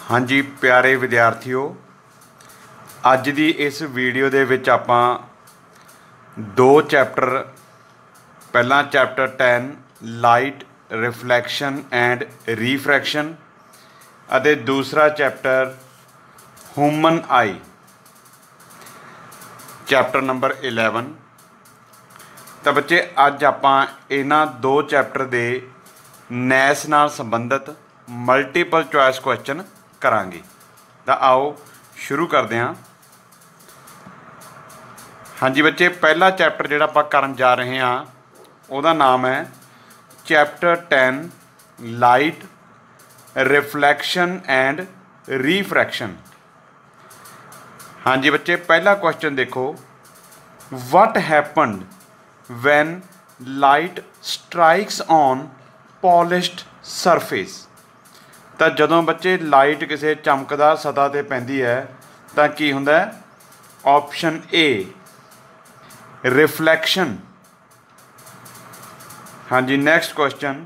हाँ जी प्यारे विद्यार्थियों, अज की इस वीडियो दे विच आपां दो चैप्टर, पहला chapter 10 light reflection and refraction अते दूसरा chapter human eye chapter number 11। तो बच्चे अज आपां इन्हां दो चैप्टर दे नैस नाल संबंधित मल्टीपल चॉइस क्वेश्चन करांगे। तो आओ शुरू करते हैं। हाँ जी बच्चे, पहला चैप्टर जिहड़ा आपां करन जा रहे हैं उहदा नाम है chapter 10 light reflection and refraction. हाँ जी बच्चे, पहला क्वेश्चन देखो, what happened when light strikes on polished surface. तो जदों बच्चे लाइट किसी चमकदार सतह ते पैंदी है तो की हुंदा है? Option A reflection. हाँ जी, next question,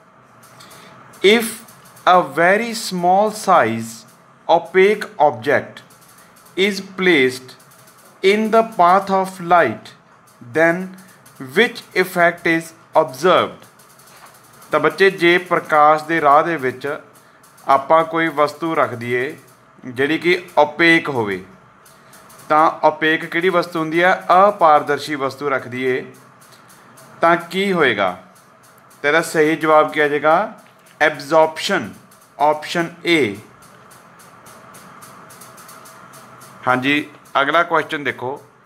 if a very small size opaque object is placed in the path of light, then which effect is observed। तो बच्चे जे प्रकाश के राह दे विच आपां कोई वस्तु रख दीए जिहड़ी कि ओपेक होवे, तां ओपेक किहड़ी वस्तु हुंदी है? अपारदर्शी वस्तु रख दीए तां की होएगा? तेरा सही जवाब क्या आ जाएगा? Absorption, option A. हाँ जी, अगला क्वेश्चन देखो,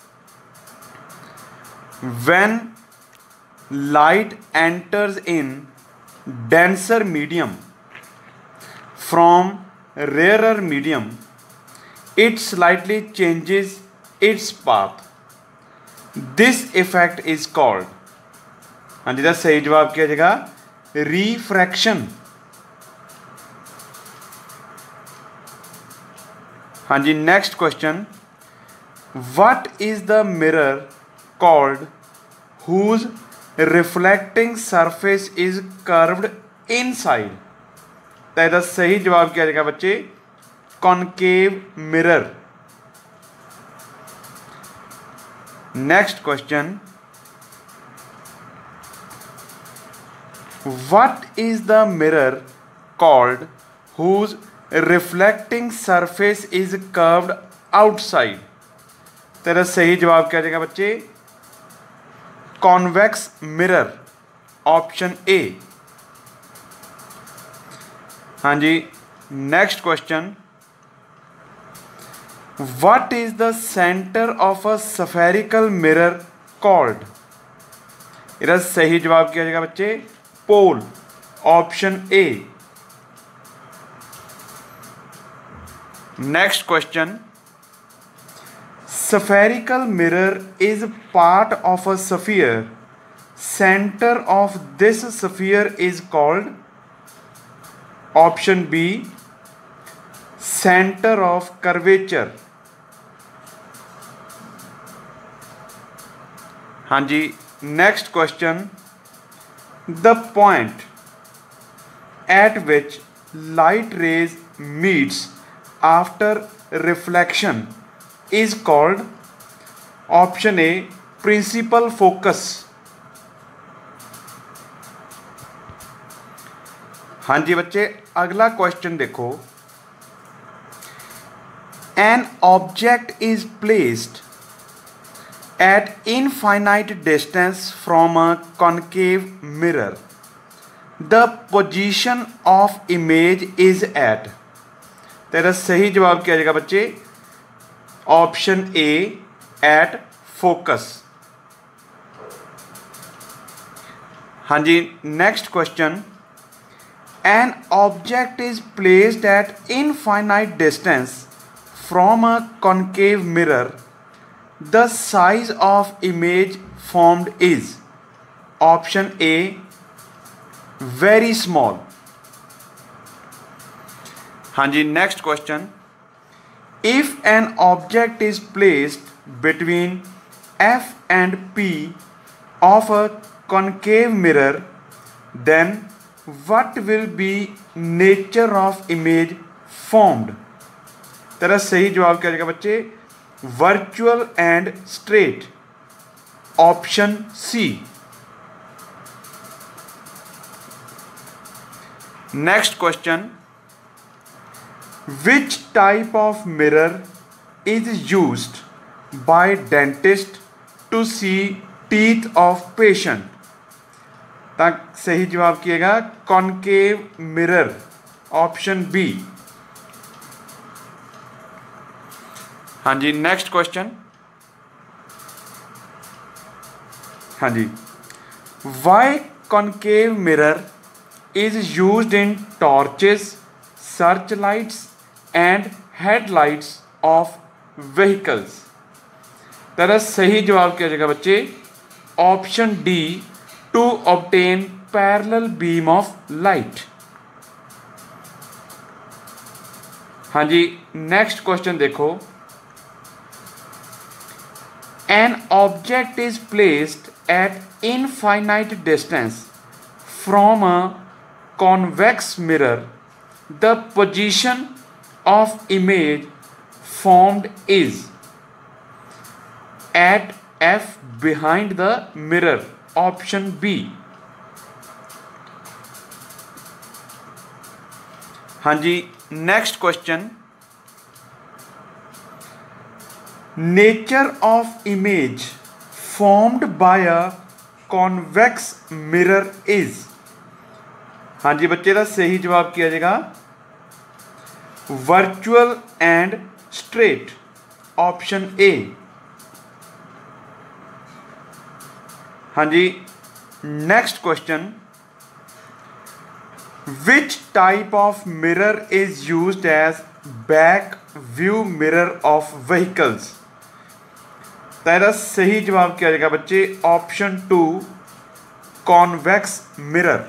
when light enters in denser medium from rarer medium it slightly changes its path, this effect is called. हाँ जी, सही जवाब क्या जाएगा? रिफ्रैक्शन। हाँ जी, next question, what is the mirror called whose reflecting surface is curved inside. तो इसका सही जवाब क्या जाएगा बच्चे? Concave mirror. Next question, what is the mirror called whose reflecting surface is curved outside. तेरा सही जवाब क्या जाएगा बच्चे? Convex mirror, option A. हाँ जी, next question, what is the centre of a spherical mirror called. इसका सही जवाब क्या जाएगा बच्चे? Pole, option A. Next question, spherical mirror is part of a sphere. Center of this sphere is called, option B, center of curvature। हाँ जी, next question, the point at which light rays meets after reflection is called, option A, principal focus। हाँ जी बच्चे, अगला question देखो, an object is placed at infinite distance from a concave mirror, the position of image is at। तेरा सही जवाब क्या जाएगा बच्चे? Option A, at focus. हाँ जी, next question, an object is placed at infinite distance from a concave mirror, the size of image formed is, option A, very small. हाँ जी, next question, if an object is placed between F and P of a concave mirror, then what will be nature of image formed। तेरा सही जवाब क्या हो जाएगा बच्चे, virtual and straight, option C। Next question, which type of mirror is used by dentist to see teeth of patient। तो सही जवाब किएगा कॉनकेव मिरर, ऑप्शन बी। हाँ जी, नेक्स्ट क्वेश्चन। हाँ जी, why concave mirror is used in torches, search lights and headlights of vehicles. तेरा सही जवाब क्या हो जाएगा बच्चे, option D, to obtain parallel beam of light. हाँ जी, नेक्स्ट क्वेश्चन देखो, an object is placed at infinite distance from a convex mirror, the position of image formed is at F behind the mirror, option B। हाँ जी, next question, nature of image formed by a convex mirror is. हाँ जी बच्चे का सही जवाब किया जाएगा virtual and straight, option A. हाँ जी, next question, which type of mirror is used as back view mirror of vehicles. तेरा सही जवाब क्या जाएगा बच्चे, ऑप्शन टू, कॉन्वेक्स मिरर।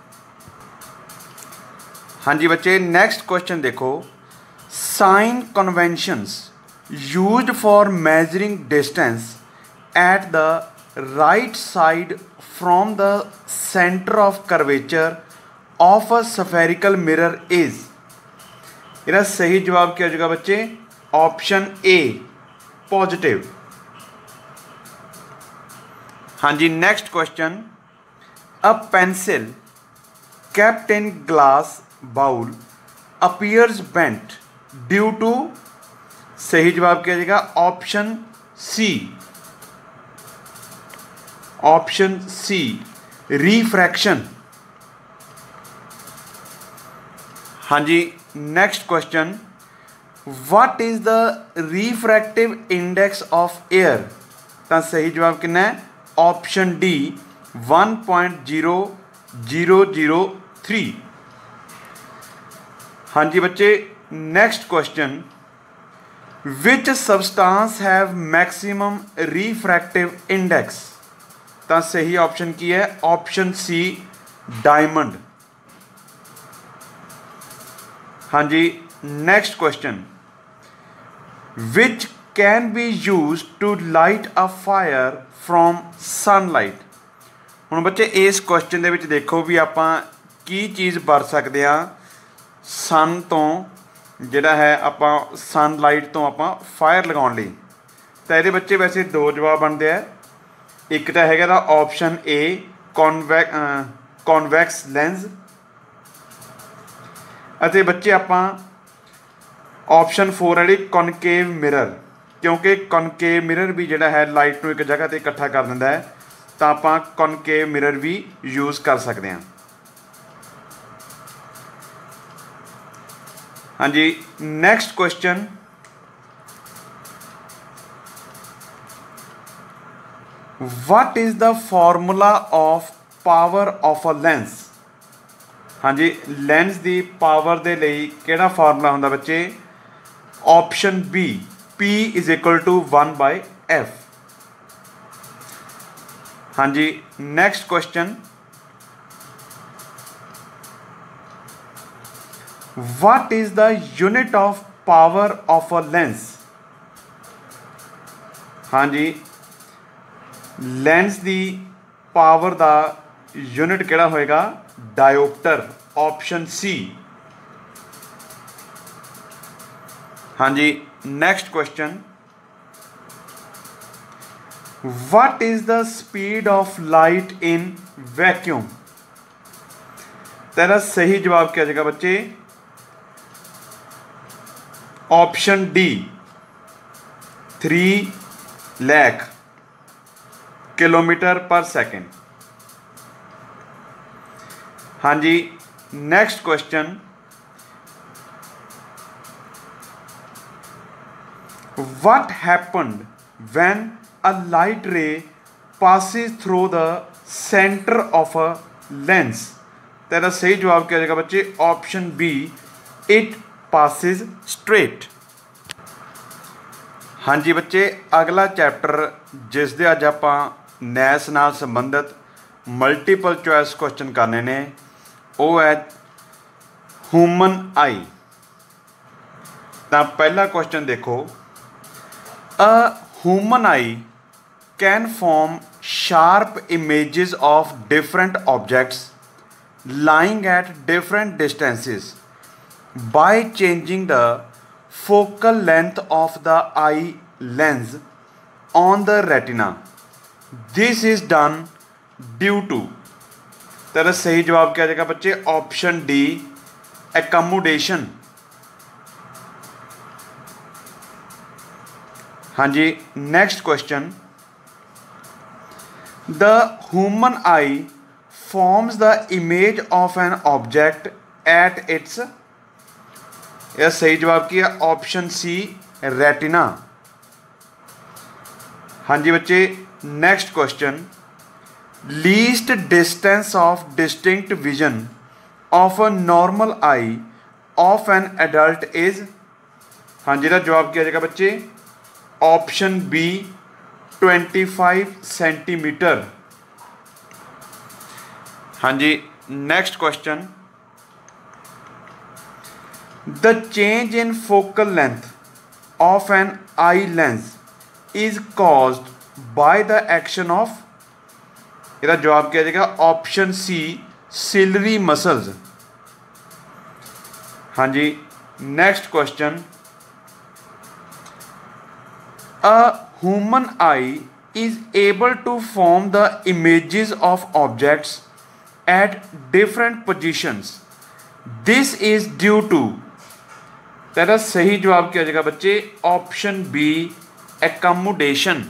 हाँ जी बच्चे, नेक्स्ट क्वेश्चन देखो, sign conventions used for measuring distance at the right side from the centre of curvature of a spherical mirror is. इसका सही जवाब क्या हो जाएगा बच्चे, ऑप्शन ए, पॉजिटिव। हाँ जी, next question, a pencil kept in glass bowl appears bent due to। सही जवाब क्या जाएगा, option C, option C, refraction. हाँ जी, next question, what is the refractive index of air. तो सही जवाब कितना है, ऑप्शन डी, 1.0003। हाँ जी बच्चे, next question, which substance have maximum refractive index. तो सही ऑप्शन की है, ऑप्शन सी, डायमंड। हाँ जी, next question, which can be use to light a fire from sunlight. ਹੁਣ ਬੱਚੇ ਇਸ ਕੁਐਸਚਨ ਦੇ ਵਿੱਚ ਦੇਖੋ ਵੀ ਆਪਾਂ ਕੀ ਚੀਜ਼ ਵਰਤ ਸਕਦੇ ਹਾਂ सन ਤੋਂ ਜਿਹੜਾ ਹੈ ਆਪਾਂ ਸਨਲਾਈਟ ਤੋਂ ਆਪਾਂ ਫਾਇਰ ਲਗਾਉਣ ਲਈ। ਤਾਂ ਇਹਦੇ ਬੱਚੇ ਵੈਸੇ ਦੋ ਜਵਾਬ ਬਣਦੇ ਆ, ਇੱਕ ਤਾਂ ਹੈਗਾ ਦਾ ਆਪਸ਼ਨ ਏ, ਕਨਵੈਕਸ ਲੈਂਸ, ਅਤੇ ਬੱਚੇ ਆਪਾਂ ਆਪਸ਼ਨ 4 ਵਾਲੀ ਕਨਕੇਵ ਮਿਰਰ, ਕਿਉਂਕਿ ਕਨਕੇਵ ਮਿਰਰ ਵੀ ਜਿਹੜਾ ਹੈ ਲਾਈਟ ਨੂੰ ਇੱਕ ਜਗ੍ਹਾ 'ਤੇ ਇਕੱਠਾ ਕਰ ਦਿੰਦਾ ਹੈ, ਤਾਂ ਆਪਾਂ ਕਨਕੇਵ ਮਿਰਰ ਵੀ ਯੂਜ਼ ਕਰ ਸਕਦੇ ਹਾਂ। हाँ जी, next question, what is the formula of power of a lens. हाँ जी, लेंस की पावर दे लई केड़ा फार्मूला हुंदा बच्चे, ऑप्शन बी, P = 1/F। हाँ जी, next question, what is the unit of power of a lens। हाँ जी, लेंस की पावर का यूनिट केड़ा होएगा, डायोप्टर, ऑप्शन सी। हाँ जी, next question, what is the speed of light in vacuum? तेरा सही जवाब क्या जाएगा बच्चे? Option D 3 lakh kilometre per second. हाँ जी, next question, what happened when a light ray passes through the centre of a lens? तेरा सही जवाब क्या जाएगा बच्चे? Option B it passes straight. हाँ जी बच्चे, अगला चैप्टर जिस दे अज आपां नैस नाल संबंधित मल्टीपल चॉइस क्वेश्चन करने ने वो है ह्यूमन आई। तो पहला क्वेश्चन देखो, a human eye can form sharp images of different objects lying at different distances by changing the focal length of the eye lens on the retina. This is done due to, तेरा सही जवाब क्या जाएगा बच्चे? Option D accommodation। हाँ जी, next question, the human eye forms the image of an object at its, यह सही जवाब किया ऑप्शन सी रेटिना। हाँ जी बच्चे, next question, least distance of distinct vision of a normal eye of an adult is? हाँ जी, जवाब किया जाएगा बच्चे? Option B 25 centimetre. हाँ जी, next question, the change in focal length of an eye lens is caused by the action of? इसका जवाब क्या जाएगा? Option C ciliary muscles. हाँ जी, next question, a human eye is able to form the images of objects at different positions. This is due to, तेरा सही जवाब क्या जाएगा बच्चे? Option B accommodation।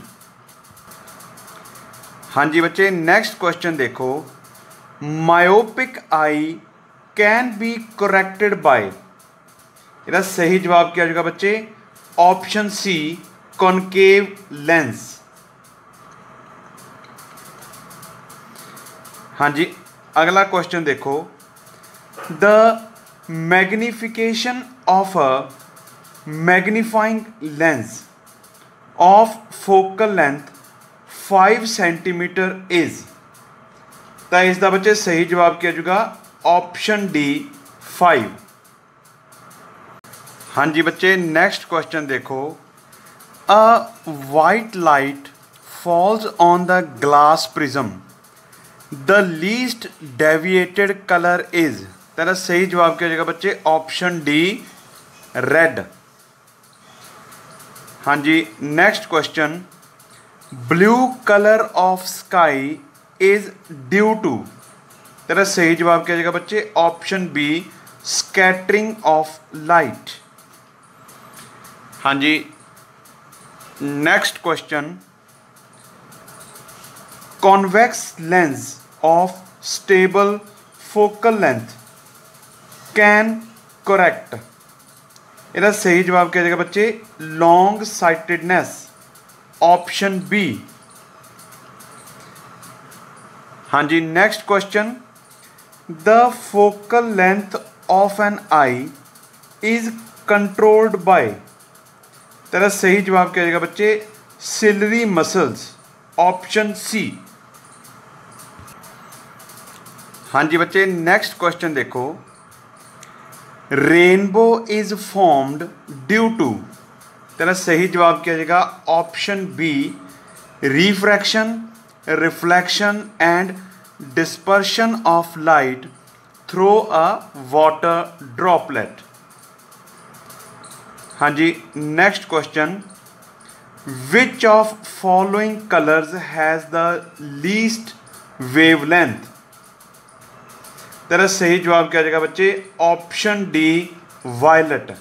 हाँ जी बच्चे, नेक्स्ट क्वेश्चन देखो, myopic eye can be corrected by? इसका सही जवाब क्या जाएगा बच्चे? Option C concave lens. हाँ जी, अगला क्वेश्चन देखो, the magnification of a magnifying lens of focal length 5 centimetre is? तो इसका बच्चे सही जवाब क्या जाएगा? Option D 5। हाँ जी बच्चे, नेक्स्ट क्वेश्चन देखो, a white light falls on the glass prism, the least deviated colour is? तेरा सही जवाब क्या जाएगा बच्चे? Option D red. हाँ जी, next question, blue colour of sky is due to? तेरा सही जवाब क्या जाएगा बच्चे? Option B scattering of light. हाँ जी, next question, convex lens of stable focal length can correct? इसका सही जवाब क्या जाएगा बच्चे? Long sightedness, option B. हाँ जी, next question, the focal length of an eye is controlled by? तेरा सही जवाब क्या जाएगा बच्चे? Ciliary muscles, option C. हाँ जी बच्चे, नेक्स्ट क्वेश्चन देखो, rainbow is formed due to? तेरा सही जवाब क्या जाएगा? Option B refraction, reflection and dispersion of light through a water droplet. हाँ जी, next question, which of following colours has the least wavelength. तेरा सही जवाब क्या आ जाएगा बच्चे, option D violet.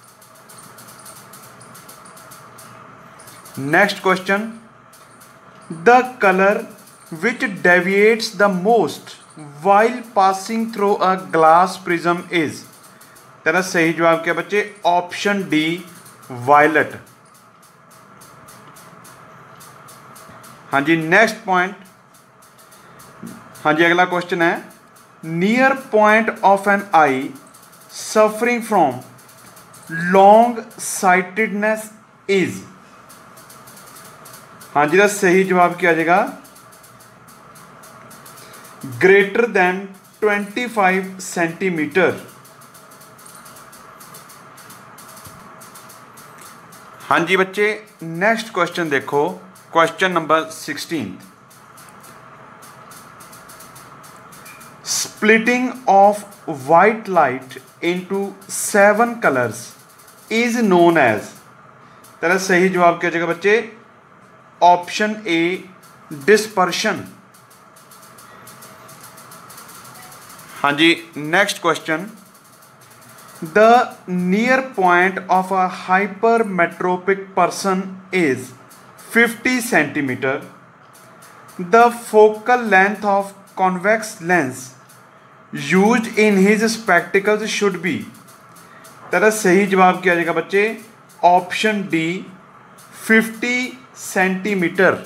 Next question, the colour which deviates the most while passing through a glass prism is. तेरा सही जवाब क्या बच्चे, ऑप्शन डी वायलेट। हाँ जी, नेक्स्ट पॉइंट, हाँ जी अगला क्वेश्चन है, near point of an eye suffering from long sightedness is. हाँ जी, सही जवाब क्या आ जाएगा, ग्रेटर देन 25 सेंटीमीटर। हाँ जी बच्चे, नेक्स्ट क्वेश्चन देखो, question number 16, splitting of white light into 7 colours is known as. तेरा सही जवाब क्या जगह बच्चे, ऑप्शन ए डिस्पर्शन। हाँ जी, next question, the near point of a hypermetropic person is 50 centimeter. The focal length of convex lens used in his spectacles should be। तेरा सही जवाब क्या आ जाएगा बच्चे, ऑप्शन डी 50 सेंटीमीटर।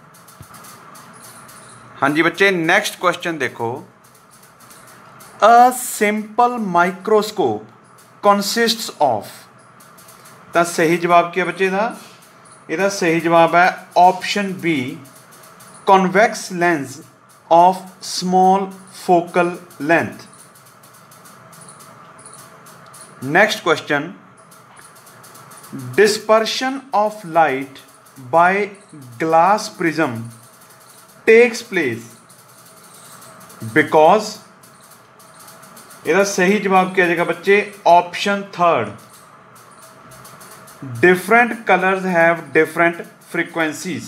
हाँ जी बच्चे, नेक्स्ट क्वेश्चन देखो, a simple microscope consists of. तो सही जवाब क्या बच्चे था, इसका सही जवाब है option B convex lens of small focal length. Next question, dispersion of light by glass prism takes place because. इसका सही जवाब क्या जाएगा बच्चे, option third, different colors have different frequencies।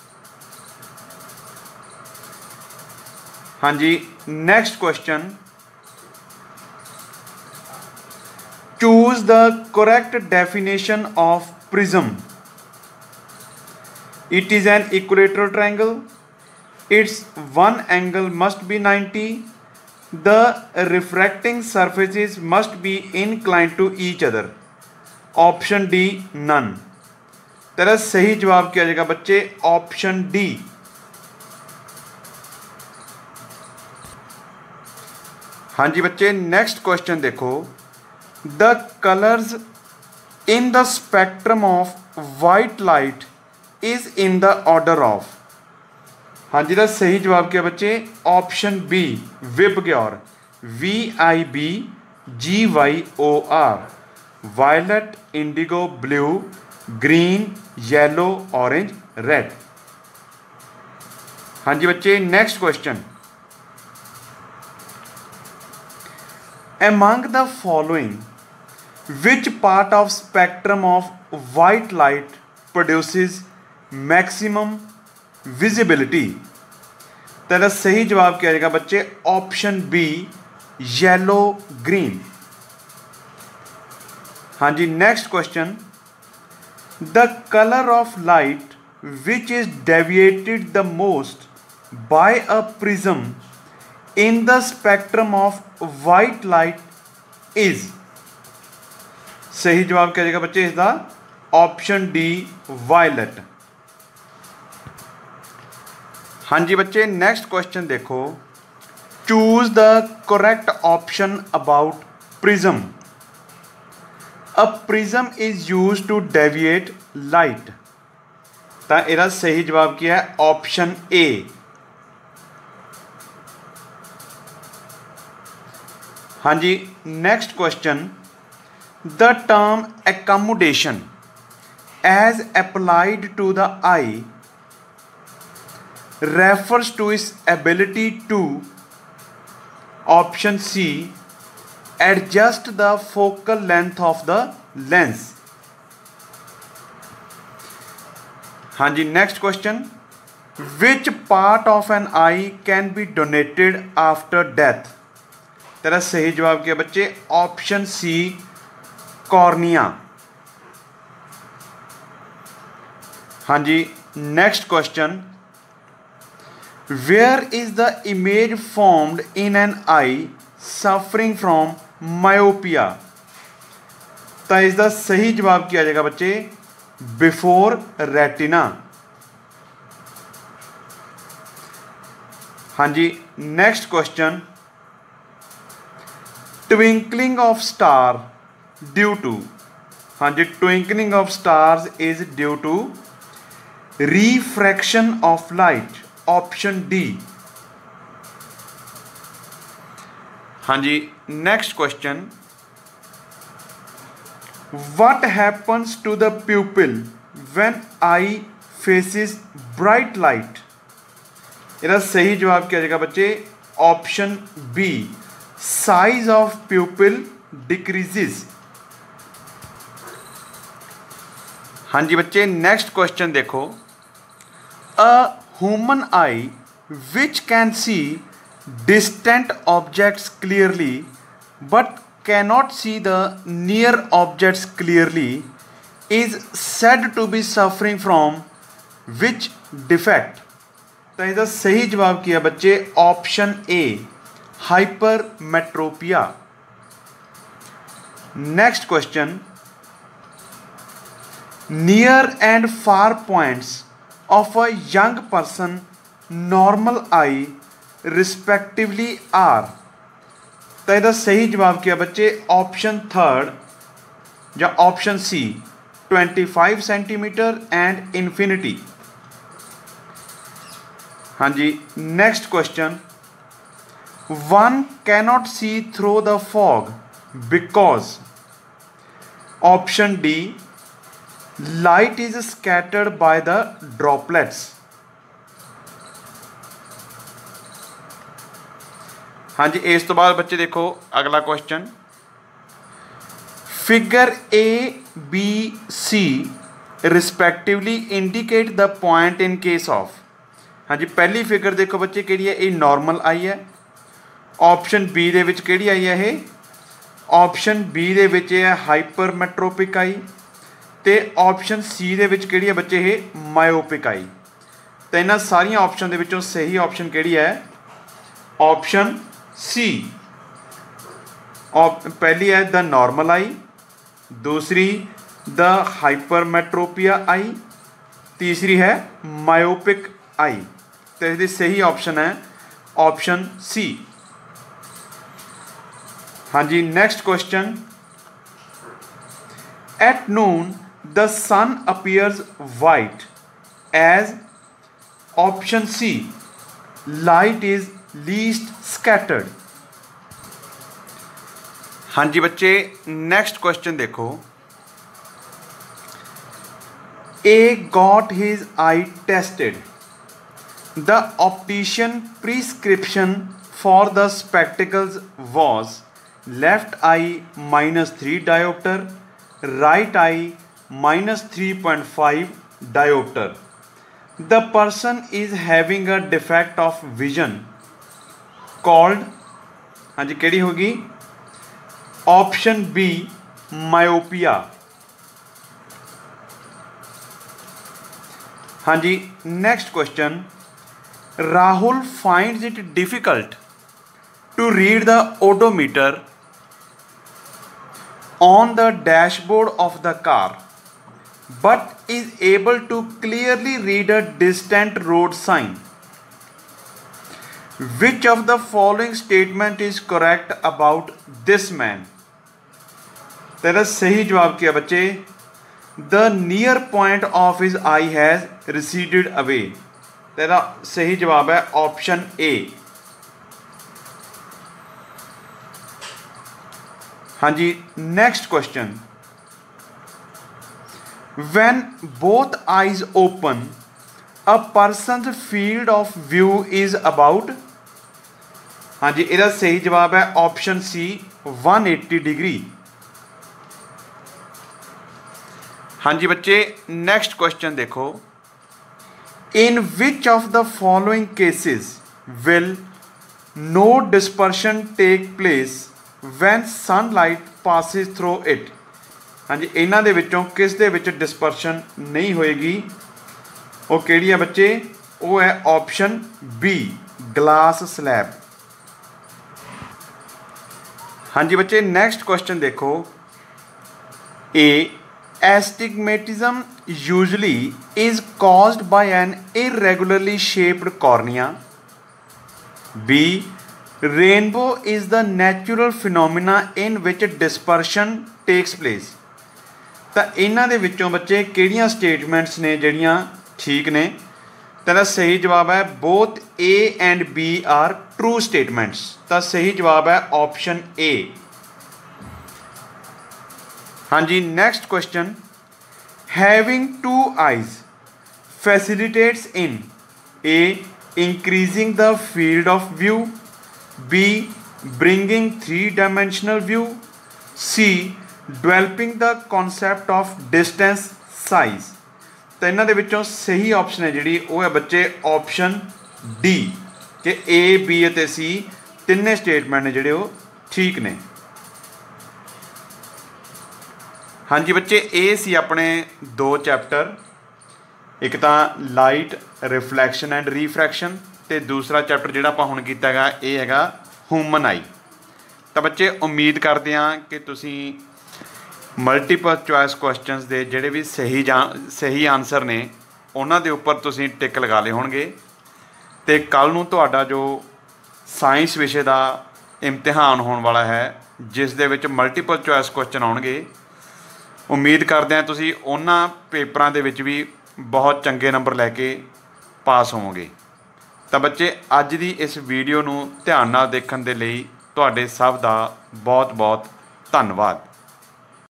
हाँ जी, next question, choose the correct definition of prism. It is an equilateral triangle, its one angle must be 90, the refracting surfaces must be inclined to each other। Option D none. तेरा सही जवाब क्या जाएगा बच्चे, option D. हाँ जी बच्चे, next question देखो, the colours in the spectrum of white light is in the order of. हाँ जी, सही जवाब क्या बच्चे, option B VIBGYOR, VIBGYOR। Violet, indigo, blue, green, yellow, orange, red. हाँ जी बच्चे, next question, among the following which part of spectrum of white light produces maximum visibility। तेरा सही जवाब क्या आएगा बच्चे, ऑप्शन बी येलो ग्रीन। हाँ जी, next question, the colour of light which is deviated the most by a prism in the spectrum of white light is. सही जवाब क्या जाएगा बच्चे इसका, ऑप्शन डी वायलेट। हाँ जी बच्चे, नेक्स्ट क्वेश्चन देखो, choose the correct option about prism. A prism is use to deviate light. तो इसका सही जवाब क्या है, ऑप्शन ए। हाँ जी, next question, the term accommodation as applied to the eye refers to its ability to, option C, adjust the focal length of the lens। हाँ जी, next question, which part of an eye can be donated after death. तेरा सही जवाब क्या बच्चे, option C cornea. हाँ जी, next question, where is the image formed in an eye suffering from myopia. तो इसका सही जवाब किया जाएगा बच्चे, बिफोर रेटिना। हाँ जी, next question, twinkling of star due to. हाँ जी, twinkling of stars is due to refraction of light, option D. हाँ जी, next question, what happens to the pupil when eye faces bright light. इसका सही जवाब क्या जाएगा बच्चे, option B, size of pupil decreases. हाँ जी बच्चे, नेक्स्ट क्वेश्चन देखो, a human eye which can see distant objects clearly but cannot see the near objects clearly is said to be suffering from which defect। तो इसका सही जवाब किया बच्चे, option A, hypermetropia. Next question, near and far points of a young person normal eye respectively are. तो इसका सही जवाब किया बच्चे, ऑप्शन थर्ड या option C, 25 centimetre and infinity. हाँ जी, next question, one cannot see through the fog because, option D, light is scattered by the droplets. हाँ जी, इस तो बाद बच्चे देखो अगला question, figure A B C respectively indicate the point in case of. हाँ जी, पहली फिगर देखो बच्चे किहड़ी है, ये नॉर्मल आई है। ऑप्शन बी दे विच किहड़ी आई है, ये ऑप्शन बी दे विच है हाइपरमेट्रोपिक आई, ते ऑप्शन सी दे विच किहड़ी है बच्चे, ये मायोपिक आई। तो इन्हां सारियां ऑप्शन दे विचों सही ऑप्शन किहड़ी है, ऑप्शन सी। पहली है द नॉर्मल आई, दूसरी द हाइपरमेट्रोपिया आई, तीसरी है मायोपिक आई। तो इसकी सही ऑप्शन है ऑप्शन सी। हाँ जी, next question, at noon the sun appears white as, option C, light is least scattered. हाँ जी बच्चे, नेक्स्ट क्वेश्चन देखो, A got his eye tested, the optician prescription for the spectacles was left eye -3 dioptre, right eye -3.5 dioptre. The person is having a defect of vision called. हाँ जी, केड़ी होगी, option B, myopia. हाँ जी, next question, Rahul finds it difficult to read the odometer on the dashboard of the car but is able to clearly read a distant road sign. Which of the following statement is correct about this man? तेरा सही जवाब क्या बच्चे, the near point of his eye has receded away। तेरा सही जवाब है option A. हाँ जी, next question, when both eyes open a person's field of view is about। हाँ जी, इसका सही जवाब है ऑप्शन सी, 180 डिग्री। हाँ जी बच्चे, नेक्स्ट क्वेश्चन देखो, In which of the following cases will no dispersion take place when sunlight passes through it? हाँ जी, इन्हां दे विचों किस दे विच डिस्पर्शन नहीं होएगी? वो किहड़ी है बच्चे? वो है ऑप्शन बी, ग्लास स्लैब। हाँ जी बच्चे, नेक्स्ट क्वेश्चन देखो। ए astigmatism usually is caused by an irregularly shaped cornea. B. Rainbow is the natural phenomena in which dispersion takes place. ਤਾਂ ਇਹਨਾਂ ਦੇ ਵਿੱਚੋਂ ਬੱਚੇ ਕਿਹੜੀਆਂ ਸਟੇਟਮੈਂਟਸ ਨੇ ਜਿਹੜੀਆਂ ਠੀਕ ਨੇ? ਤਾਂ ਇਹਦਾ ਸਹੀ ਜਵਾਬ ਹੈ both A and B are true statements। ਤਾਂ ਸਹੀ ਜਵਾਬ ਹੈ ऑप्शन A। हाँ जी, next question. Having two eyes facilitates in A increasing the field of view, B bringing 3-dimensional view, C developing the concept of distance size. तो इन्हां दे विचों सही ऑप्शन है जिहड़ी वो है बच्चे ऑप्शन डी कि ए बी ते सी तिन्ने स्टेटमेंट ने जिहड़े वो ठीक ने। हाँ जी बच्चे, ये सी अपने 2 चैप्टर, एक तो लाइट रिफ्लैक्शन एंड रीफ्रैक्शन, तो दूसरा चैप्टर जिहड़ा आपां हुण कीता हैगा ये हैगा ह्यूमन आई। तो बच्चे उम्मीद करते हैं कि तुसीं मल्टीपल चॉइस क्वेश्चनस दे जिहड़े भी सही आंसर ने उन्हां दे उपर तुसीं टिक लगा लए होणगे। तो कल नूं तुहाडा जो साइंस विषय का इम्तिहान होने वाला है जिस दे विच मल्टीपल चॉइस क्वेश्चन आउणगे। उम्मीद करते हैं तुसीं उन्हां पेपरां दे विच भी बहुत चंगे नंबर लैके पास होवोगे। तो बच्चे अज दी इस वीडियो नूं ध्यान नाल देखण दे लई तुहाडे सब दा बहुत बहुत धन्नवाद।